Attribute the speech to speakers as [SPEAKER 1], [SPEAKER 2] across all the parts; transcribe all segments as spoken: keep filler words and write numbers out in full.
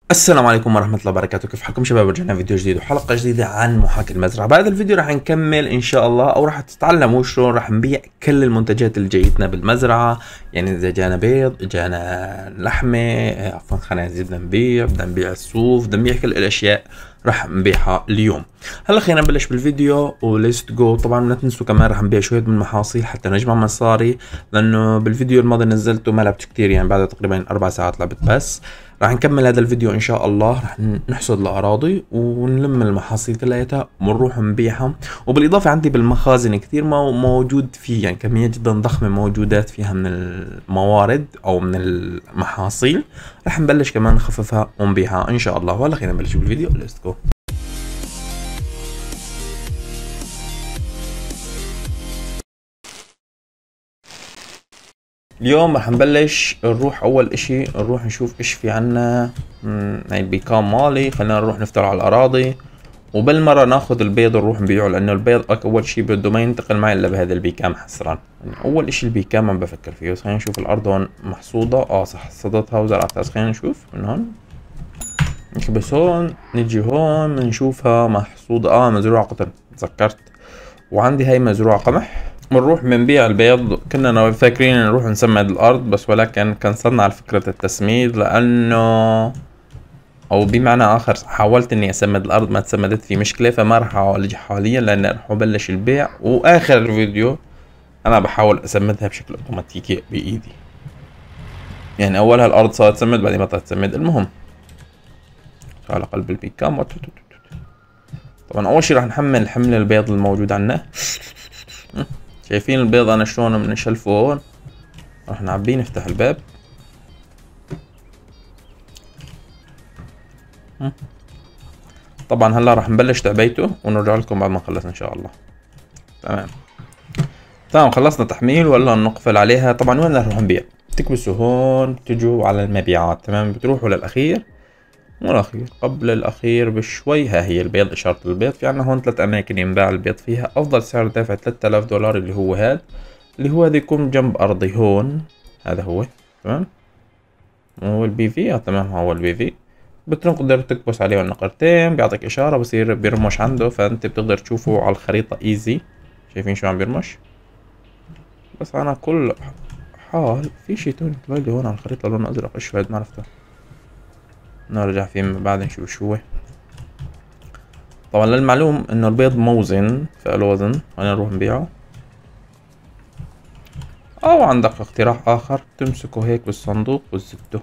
[SPEAKER 1] السلام عليكم ورحمة الله وبركاته. كيف حالكم شباب؟ رجعنا فيديو جديد وحلقة جديدة عن محاكي المزرعة. بعد الفيديو راح نكمل ان شاء الله، او راح تتعلموا شلون راح نبيع كل المنتجات اللي جايتنا بالمزرعة. يعني اذا جانا بيض، جانا لحمة، عفوا خنازير بدنا نبيع، بدنا نبيع الصوف، بدنا نبيع كل الاشياء راح نبيعها اليوم. هلا خلينا نبلش بالفيديو وليست جو. طبعا لا تنسوا كمان راح نبيع شوية من المحاصيل حتى نجمع مصاري، لانه بالفيديو الماضي نزلته ما لعبت كتير، يعني بعد تقريبا اربع ساعات لعبت بس. راح نكمل هذا الفيديو ان شاء الله، راح نحصد الاراضي ونلم المحاصيل كلياتها ونروح نبيعها. وبالاضافه عندي بالمخازن كثير موجود فيه، يعني كميه جدا ضخمه موجودات فيها من الموارد او من المحاصيل، راح نبلش كمان نخففها ونبيعها ان شاء الله. وهلا خلينا نبلش بالفيديو. ليتس جو. اليوم رح نبلش نروح اول اشي نروح نشوف ايش في عنا. هاي البيكام مالي، خلينا نروح نفتر على الاراضي وبالمرة ناخذ البيض ونروح نبيعه، لانه البيض اول شي بده ما ينتقل معي الا بهذا البيكام حسرا. يعني اول اشي البيكام عم بفكر فيه. بس خلينا نشوف الارض هون محصودة. اه صح، حصدتها وزرعتها. خلينا نشوف من هون. بس هون نجي هون بنشوفها محصودة. اه مزروعة قطن، تذكرت. وعندي هاي مزروعة قمح. بنروح بنبيع البيض. كنا فاكرين نروح نسمد الارض، بس ولكن كنسلنا على فكرة التسميد، لانه او بمعنى اخر حاولت اني اسمد الارض ما تسمدت، في مشكلة، فما راح اعالج حاليا لان راح ابلش البيع. واخر الفيديو انا بحاول اسمدها بشكل اوتوماتيكي بايدي. يعني اولها الارض صارت تسمد، بعدين بطلت تسمد. المهم على قلب البيكام. طبعا اول شي راح نحمل حمل البيض الموجود عنا. شايفين البيض انا شلون بنشلفه هون. راح نعبيه، نفتح الباب. طبعا هلا راح نبلش تعبيته ونرجع لكم بعد ما نخلص ان شاء الله. تمام تمام خلصنا تحميل ولا نقفل عليها. طبعا وين راح نبيع؟ تكبسوا هون، بتجوا على المبيعات. تمام، بتروحوا للاخير، مو الاخير، قبل الاخير بشوي. ها هي البيض، اشارة البيض. في عنا هون ثلاث اماكن ينباع البيض فيها. افضل سعر دافع ثلاثة آلاف دولار اللي هو هذا، اللي هو هذا يكون جنب ارضي هون. هذا هو. تمام، هو البي في. اه تمام، هو البي في. بتقدر تكبس عليه النقرتين، بيعطيك اشارة، بصير بيرمش عنده، فانت بتقدر تشوفه على الخريطة ايزي. شايفين شو عم بيرمش؟ بس انا كل حال في شي توني طلع لي هون على الخريطة لونه ازرق. ايش هاد؟ ما عرفته. نرجع فيه بعد نشوف شو هو. طبعا للمعلوم انه البيض موزن، فله وزن. خلينا نروح نبيعه. او عندك اقتراح اخر، تمسكه هيك بالصندوق وتزته.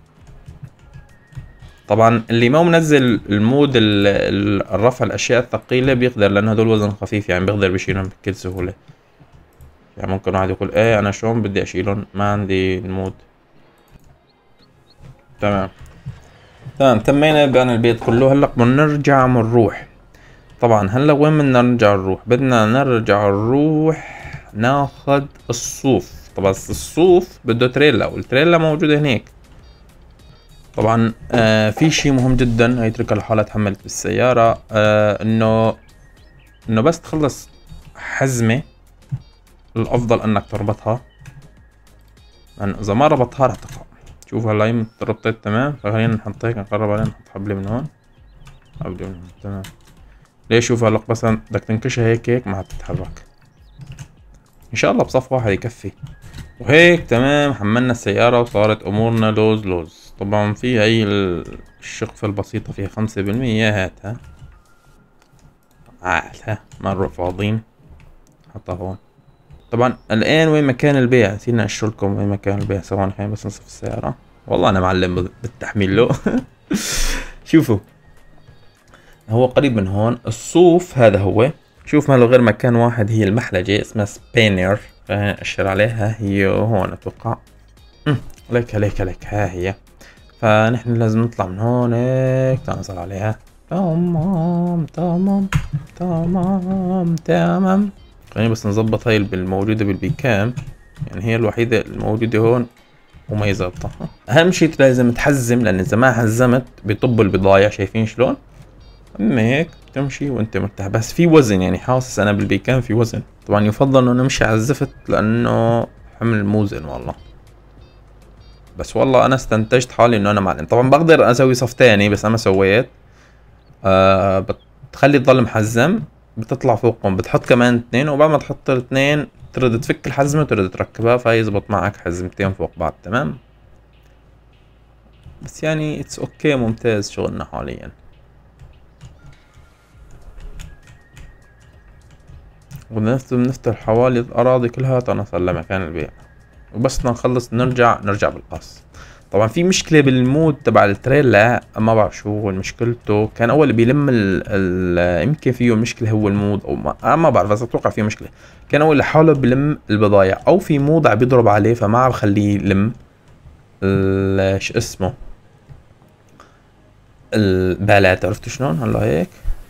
[SPEAKER 1] طبعا اللي ما منزل المود الرفع الاشياء الثقيلة بيقدر، لان هدول وزن خفيف، يعني بيقدر بيشيلهم بكل سهولة. يعني ممكن واحد يقول ايه انا شلون بدي اشيلهم، ما عندي المود. تمام تمام تمينا بان البيض كله. هلا بنرجع بنروح. طبعا هلا وين بدنا نرجع نروح؟ بدنا نرجع نروح ناخد الصوف. طبعا الصوف بده تريلا، والتريلا موجودة هناك. طبعا آه في شي مهم جدا، هيترك الحالة تحملت بالسيارة. آه انه انه بس تخلص حزمة، الافضل انك تربطها، لان اذا ما ربطها رح تقع. شوف هلا هي ربطت. تمام، فخلينا نحط هيك، نقرب عليها، نحط حبلة من هون، حبلة من هون. تمام. ليش؟ شوف هلا بس بدك تنكشها هيك هيك ما حتتحرك. ان شاء الله بصف واحد يكفي. وهيك تمام، حملنا السيارة وصارت امورنا لوز لوز. طبعا في هي الشقفة البسيطة فيها خمسة بالمية. هات ها عال، ها ما نروح فاضيين. حطها هون. طبعا الان وين مكان البيع؟ نسينا اشرلكم وين مكان البيع. ثواني خلينا بس نصف السيارة. والله انا معلم بالتحميل له. شوفوا هو قريب من هون. الصوف هذا هو. شوف ما له غير مكان واحد، هي المحلجة اسمها سبينر. خلينا اشر عليها، هي هون اتوقع. لك لك لك ها هي. فنحن لازم نطلع من هون هيك، تنزل عليها. تمام تمام تمام تمام. خلينا بس نظبط هاي الموجودة بالبيكام، يعني هي الوحيدة الموجودة هون وما ظابطة. اهم شي لازم تحزم، لان اذا ما حزمت بيطب البضايع. شايفين شلون؟ اما هيك تمشي وانت مرتاح. بس في وزن، يعني حاسس انا بالبيكام في وزن. طبعا يفضل انه نمشي على الزفت، لانه حمل موزن والله. بس والله انا استنتجت حالي انه انا معلم. طبعا بقدر اسوي صف تاني بس انا ما سويت. آه بتخلي تضل محزم، بتطلع فوقهم بتحط كمان اثنين، وبعد ما تحط الاثنين ترد تفك الحزمة وترد تركبها فيزبط معك حزمتين فوق بعض. تمام. بس يعني اتس اوكي ممتاز شغلنا حاليا. بنفتح حوالي الأراضي كلها تنصل لمكان البيع، وبس نخلص نرجع نرجع بالقص. طبعا في مشكلة بالمود تبع التريلا، ما بعرف شو مشكلته. كان أول بيلم ال ال يمكن فيه مشكلة هو المود أو ما, ما بعرف، بس أتوقع فيه مشكلة. كان أول لحاله بلم البضايع، أو في مود عم بيضرب عليه فما عم بخليه يلم شو اسمه البالات. عرفتوا شلون هلا هيك؟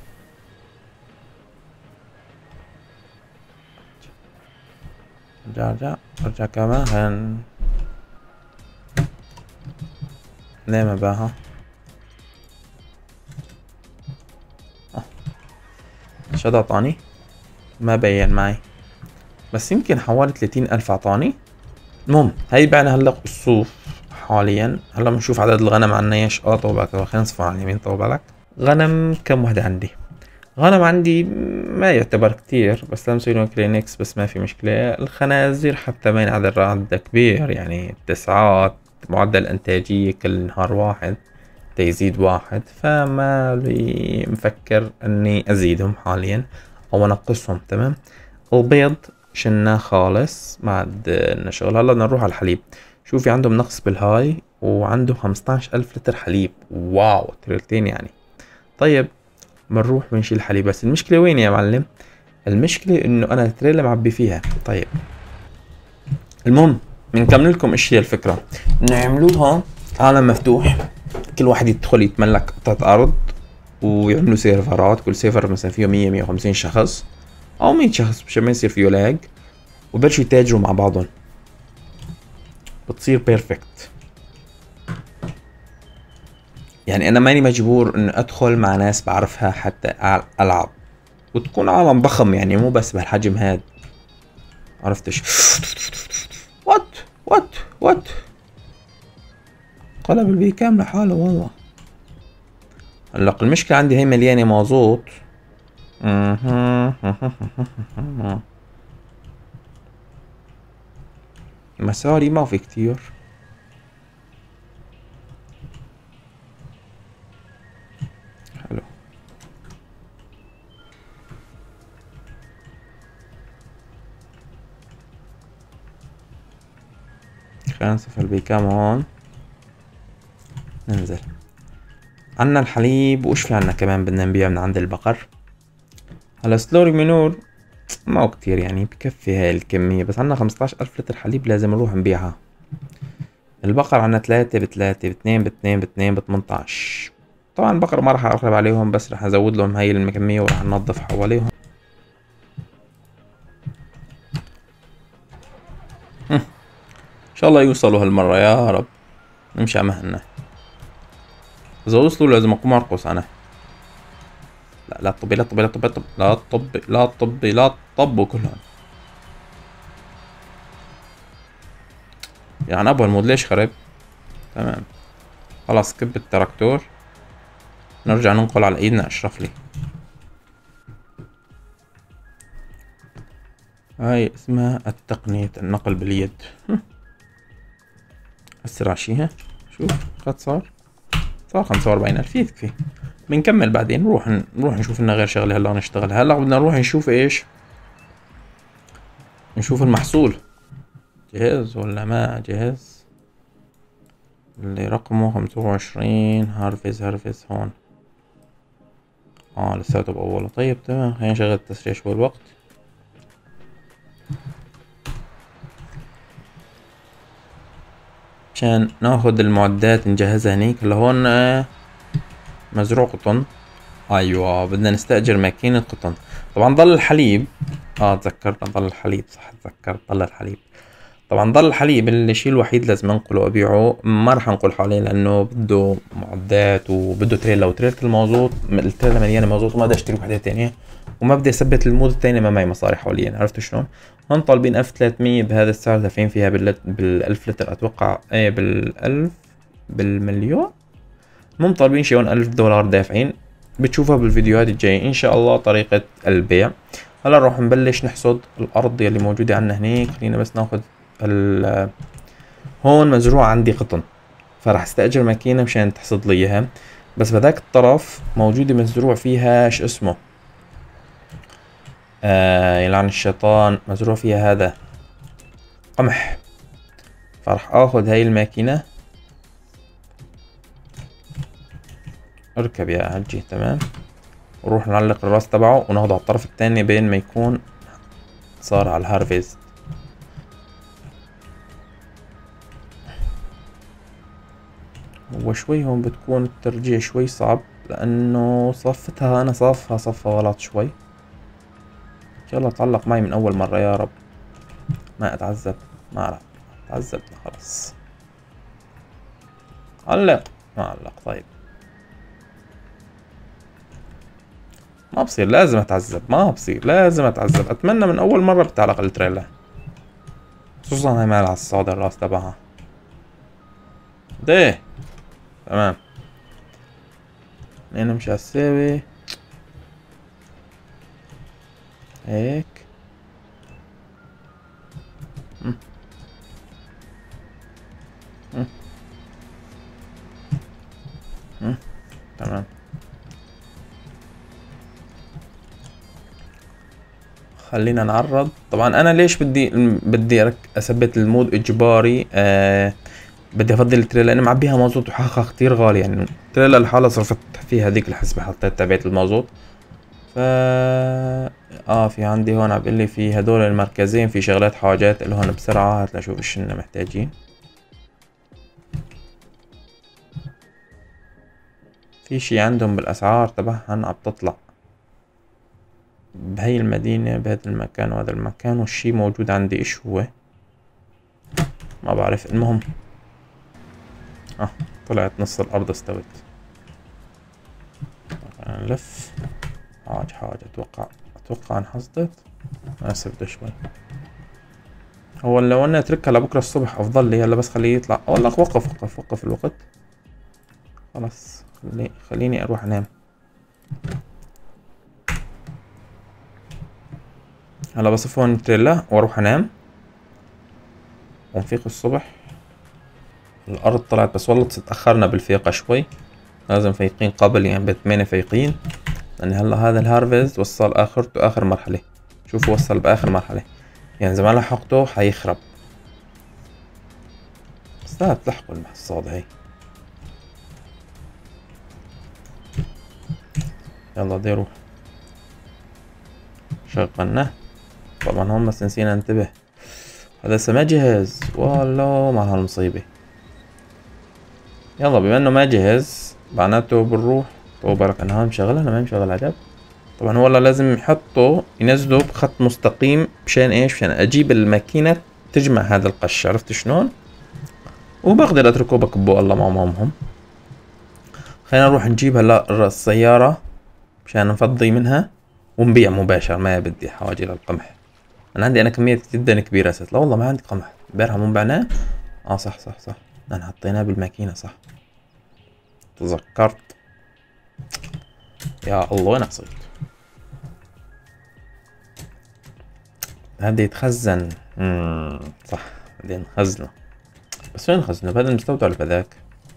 [SPEAKER 1] ارجع ارجع ارجع كمان. هن ليه ما باها؟ اه شد اعطاني؟ ما بين معي، بس يمكن حوالي ثلاثين الف اعطاني. المهم هاي بعنا هلا الصوف حاليا. هلا بنشوف عدد الغنم عنا ايش. اه طوبك، خلينا نصفر على اليمين. طوبك غنم كم وحدة عندي؟ غنم عندي ما يعتبر كتير، بس لما نسوي لهم كلينكس بس ما في مشكلة. الخنازير حتى ما ينعدل عدد كبير، يعني تسعات معدل انتاجية كل نهار واحد تيزيد واحد، فما لي مفكر اني ازيدهم حاليا او انقصهم. تمام. البيض شلناه خالص ما عاد لنا شغل. هلا بدنا نروح على الحليب. شوفي عندهم نقص بالهاي وعنده خمسطعش الف لتر حليب. واو تريلتين يعني. طيب بنروح بنشيل الحليب، بس المشكلة وين يا معلم؟ المشكلة انه انا التريلا معبي فيها. طيب المهم بنكمل لكم ايش هي الفكرة. انه يعملوها عالم مفتوح، كل واحد يدخل يتملك قطعة ارض ويعملوا سيرفرات. كل سيرفر مثلا فيه مية مية وخمسين شخص او مية شخص مشان ما يصير فيه لاج، وبلشوا يتاجروا مع بعضهم. بتصير بيرفكت. يعني انا ماني مجبور انه ادخل مع ناس بعرفها حتى العب، وتكون عالم ضخم يعني مو بس بهالحجم هاد. عرفتش؟ وات وات وات قلب البي كام لحاله والله. هلا المشكلة عندي هي مليانة مازوت. مصاري ما في كتير. حلو. خلينا نصف البيكام هون. ننزل عنا الحليب. وش في عنا كمان بدنا نبيع من عند البقر؟ هلا سلوري منور ما هو كتير يعني بكفي هاي الكمية، بس عنا خمسطعش الف لتر حليب لازم نروح نبيعها. البقر عنا ثلاثة بثلاثة باثنين باثنين باثنين بثمنطعش. طبعا البقر ما راح اقرب عليهم، بس راح ازود لهم هاي الكمية وراح ننظف حواليهم. ان شاء الله يوصلوا هالمرة يا رب. نمشي على مهلنا. اذا وصلوا لازم اقوم ارقص انا. لا لا طبي لا طبي لا طبي لا طبي لا طبي لا طبوا كلهم. يعني ابو المود ليش خرب؟ تمام خلاص كب التراكتور. نرجع ننقل على ايدنا اشرف لي. هاي اسمها التقنية النقل باليد. اسرع شيها. شوف قد صار صار خمسة واربعين الف يكفي. بنكمل بعدين. نروح نروح نشوف لنا غير شغله هلا نشتغل. هلا بدنا نروح نشوف ايش؟ نشوف المحصول جهز ولا ما جهز. اللي رقمه خمسة وعشرين هارفيز هارفيز هون. اه لساته بأوله. طيب تمام خلينا نشغل التسريع شوي الوقت عشان ناخد المعدات نجهزها هنيك. هلا هون مزروع قطن. ايوه بدنا نستأجر ماكينة قطن. طبعا ضل الحليب. اه تذكرنا ضل الحليب. صح تذكرت ضل الحليب. طبعا ضل الحليب الشيء الوحيد لازم انقله وابيعه. ما راح انقل حاليا لانه بده معدات وبده تريلا، وتريلا المازوت التريلا مليانة مازوت وما بدي اشتري وحدة تانية. وما بدي اثبت المود الثاني ما معي مصاري حواليا. عرفتوا شلون؟ هون طالبين ألف وثلاثمية بهذا السعر، دافعين فيها بال بالألف لتر اتوقع، ايه بالألف بالمليون، مو طالبين شي هون ألف دولار دافعين. بتشوفها بالفيديوهات الجاية ان شاء الله طريقة البيع. هلا نروح نبلش نحصد الارض يلي موجودة عنا هنيك. خلينا بس ناخذ ال هون مزروع عندي قطن، فراح استأجر ماكينة مشان تحصد لي اياها. بس بذاك الطرف موجودة مزروع فيها شو اسمه، آه يلعن الشيطان، مزروع فيها هذا قمح. فراح اخذ هاي الماكينة، اركب يا حجي تمام، ونروح نعلق الراس تبعه وناخده على الطرف الثاني بين ما يكون صار على الهارفيست. هو شوي هون بتكون الترجيع شوي صعب لانه صفتها انا صافها صفها غلط شوي. ان شاء الله تعلق معي من اول مرة يا رب، ما اتعذب، ما اعرف تعذبنا خلص. علق ما علق. طيب ما بصير، لازم اتعذب، ما بصير لازم اتعذب. اتمنى من اول مرة بتعلق التريلا، خصوصا هاي مال على الصعود الراس تبعها ده. تمام هنا مش هساوي هيك. م. م. م. تمام. خلينا نعرض. طبعا انا ليش بدي بدي اثبت المود اجباري؟ آه بدي افضل التريلا لاني معبيها مازوت وحقها كتير غالي. يعني التريلا لحالها صرفت فيها هذيك الحسبة، حطيت تبعت المازوت. ف اه في عندي هون عم بيقول لي في هدول المركزين في شغلات حاجات اللي هون بسرعة. هات لنشوف ايش إننا محتاجين. في شي عندهم بالاسعار تبعهن عم تطلع بهي المدينة بهذا المكان وهذا المكان، والشي موجود عندي ايش هو ما بعرف. المهم اه طلعت نص الارض استوت. نلف حاج حاجة اتوقع اتوقع انحصدت. اسف شوي. هو لو انا اتركها لبكره الصبح افضل لي. هلا بس خليه يطلع. اقول لك وقف وقف وقف الوقت خلاص. خلي خليني اروح انام. هلا بصف هون التريلا واروح انام ونفيق الصبح. الارض طلعت بس والله تاخرنا بالفيقة شوي. لازم فايقين قبل يعني بثمانية فايقين، لان هلا هذا الهارفيست وصل اخرته اخر مرحلة. شوفوا وصل باخر مرحلة، يعني اذا ما لحقته حيخرب. بس لا تلحقوا المحصاد هي. يلا بدي اروح. شغلناه طبعا هم بس نسينا ننتبه. هذا لسه ما جهز والله مع هالمصيبة. يلا بما انه ما جهز معناته بنروح. طوبرك انها مشغلة انا ما مشغل عجب. طبعا هو والله لازم يحطه ينزله بخط مستقيم مشان ايش؟ مشان اجيب الماكينة تجمع هذا القش. عرفت شلون؟ وبقدر اتركه بكبه الله ما همهم. خلينا نروح نجيب هلا السيارة مشان نفضي منها ونبيع مباشر. ما بدي حاجة للقمح. انا عندي انا كمية جدا كبيرة ست. لا والله ما عندي قمح. امبارح مو بعناه. اه صح صح صح انا حطيناه بالماكينة صح. تذكرت. يا الله وين صرت. هذا يتخزن. امم صح بدي نخزنه. بس وين نخزنه؟ بهذا المستودع ولا بذاك؟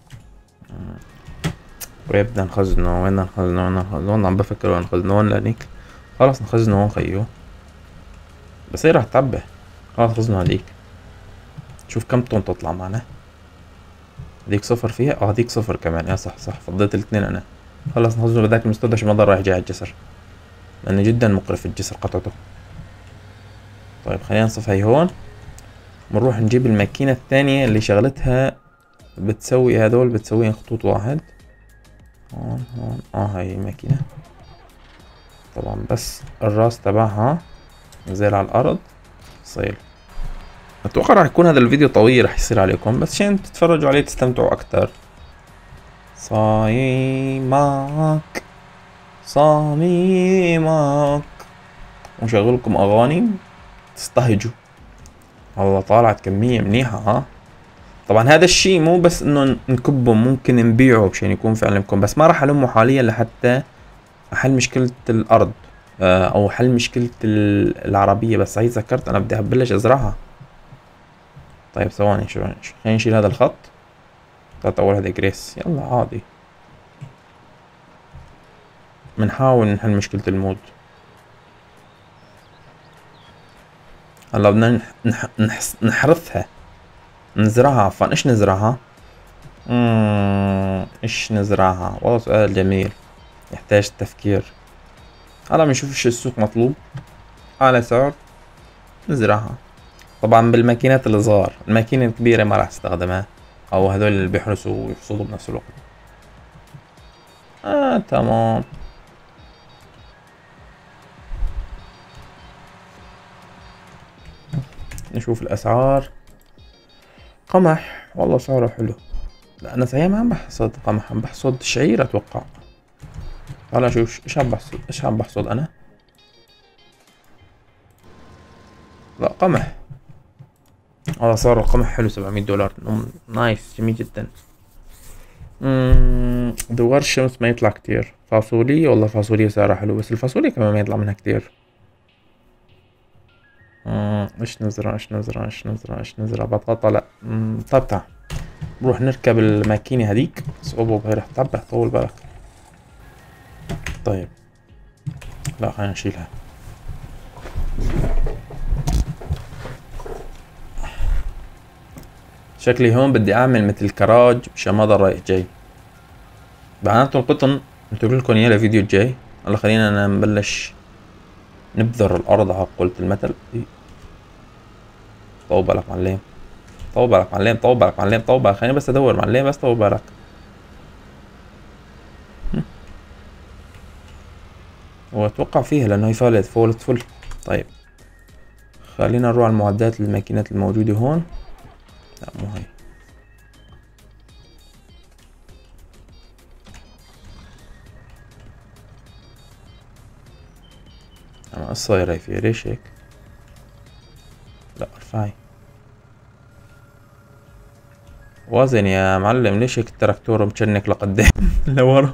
[SPEAKER 1] وين بدنا نخزنه؟ وين نخزنه؟ وين نخزنه؟ هون عم بفكر وين نخزنه. هون لانيك خلص نخزنه هون خيو. بس هي راح تعبى. خلاص خزنه هذيك. شوف كم طن تطلع معنا. هذيك صفر فيها. اه هذيك صفر كمان. يا صح صح فضيت الاثنين انا. خلص نخزنه بذاك المستودع عشان ما ضل رايح جاي على الجسر، لانه جدا مقرف الجسر قطعته. طيب خلينا نصف هي هون ونروح نجيب الماكينة الثانية اللي شغلتها بتسوي هذول بتسويهم خطوط واحد. هون هون اه هاي الماكينة طبعا بس الراس تبعها نزل على الارض صيل. اتوقع راح يكون هذا الفيديو طويل راح يصير عليكم، بس عشان تتفرجوا عليه تستمتعوا اكتر. صايمك صميمك ونشغلكم اغاني تستهجوا. والله طالعت كمية منيحة ها. طبعا هذا الشيء مو بس انه نكبه، ممكن نبيعه مشان يكون فعلا مكون، بس ما راح المه حاليا لحتى احل مشكلة الارض او حل مشكلة العربية. بس هي ذكرت انا بدي ابلش ازرعها. طيب ثواني شو خلينا نشيل هذا الخط. طلعت اول هذا جريس، يلا عادي بنحاول نحل مشكلة المود. هلا بدنا نح... نحس... نحرثها نزرعها عفوا. ايش نزرعها؟ اممم ايش نزرعها؟ والله سؤال جميل يحتاج تفكير. هلا بنشوف ايش السوق مطلوب على سعر نزرعها. طبعا بالماكينات الصغار، الماكينة الكبيرة ما راح استخدمها، او هذول اللي بيحرسوا ويحصدوا بنفس الوقت. اه تمام. نشوف الاسعار. قمح والله سعره حلو. لا انا صحيح ما عم بحصد قمح، عم بحصد شعير اتوقع. هلا شوف ايش عم بحصد، ايش عم بحصد انا؟ لا قمح. والله صار القمح حلو سبعمية دولار. نايس جميل جدا. اممم دوار الشمس ما يطلع كتير. فاصوليا والله فاصوليا سعرها حلو، بس الفاصوليا كمان ما يطلع منها كتير. اممم ايش نزرع ايش نزرع ايش نزرع ايش نزرع بطاطا لا. اممم طيب تعال نروح نركب الماكينة هذيك. صعوبة هي رح تعبى طول بالك. طيب لا خلينا نشيلها. شكلي هون بدي اعمل مثل كراج مشان ما ضل رايح جاي. معناته القطن قلت لكم اياه الفيديو الجاي. هلا خلينا أنا نبلش نبذر الارض على قولة المثل. طول بالك معلم، طول بالك معلم، طول بالك معلم، طول بالك. خليني بس ادور معلم، بس طول بالك. واتوقع فيها لانه هي فالت فولت فل. طيب خلينا نروح على المعدات الماكينات الموجودة هون. لا مو هي. انا ايش صاير هي فيها ليش هيك؟ لا ارفعي وزن يا معلم. ليش هيك التراكتور مشنك لقدام لورا؟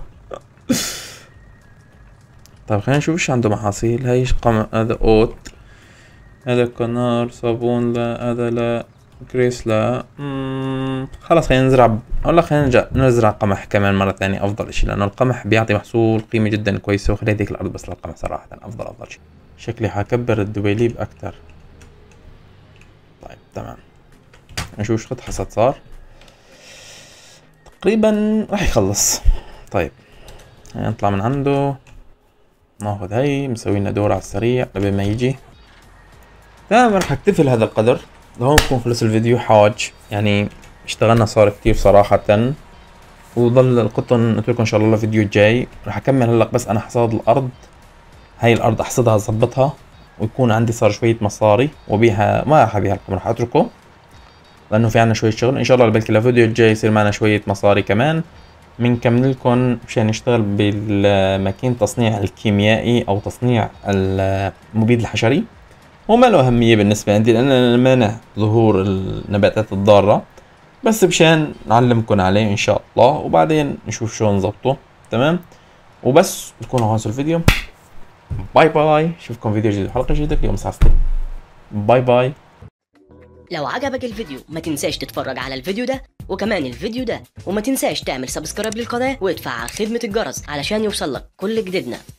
[SPEAKER 1] طيب خلينا نشوف ايش عنده محاصيل. هاي قمع، هذا اوت، هذا كنار، صابون لا، هذا لا، كريس لا. مم. خلاص خلينا نزرع. هلا خلينا نرجع نزرع قمح كمان مرة ثانية. افضل اشي لانه القمح بيعطي محصول قيمة جدا كويسة. وخلي هديك الارض بس للقمح صراحة افضل افضل شي. شكلي حكبر الدبيليب اكتر. طيب تمام نشوف ايش قد حصد صار. تقريبا راح يخلص. طيب نطلع من عنده ناخذ هي مسوي لنا دور على السريع قبل ما يجي. تمام راح اكتفي لهذا القدر. لهون بكون خلص الفيديو. حاج يعني اشتغلنا صار كتير صراحة. وظل القطن قلت لكم ان شاء الله الفيديو الجاي راح اكمل. هلا بس انا حصاد الارض، هاي الارض احصدها اظبطها ويكون عندي صار شوية مصاري وبيها ما راح ابيع لكم، راح اتركه لانه في عنا شوية شغل. ان شاء الله بلكي الفيديو الجاي يصير معنا شوية مصاري كمان بنكمل لكم مشان نشتغل بالماكينة تصنيع الكيميائي او تصنيع المبيد الحشري. وما له اهمية بالنسبة عندي لان انا مانع ظهور النباتات الضارة، بس مشان نعلمكم عليه ان شاء الله وبعدين نشوف شو نظبطه. تمام وبس بكون خلص الفيديو. باي باي، اشوفكم فيديو جديد حلقة جديدة يوم الساعة ستة. باي باي.
[SPEAKER 2] لو عجبك الفيديو ما تنساش تتفرج على الفيديو ده وكمان الفيديو ده، وما تنساش تعمل سبسكرايب للقناة وادفع على خدمة الجرس علشان يوصلك كل جديدنا.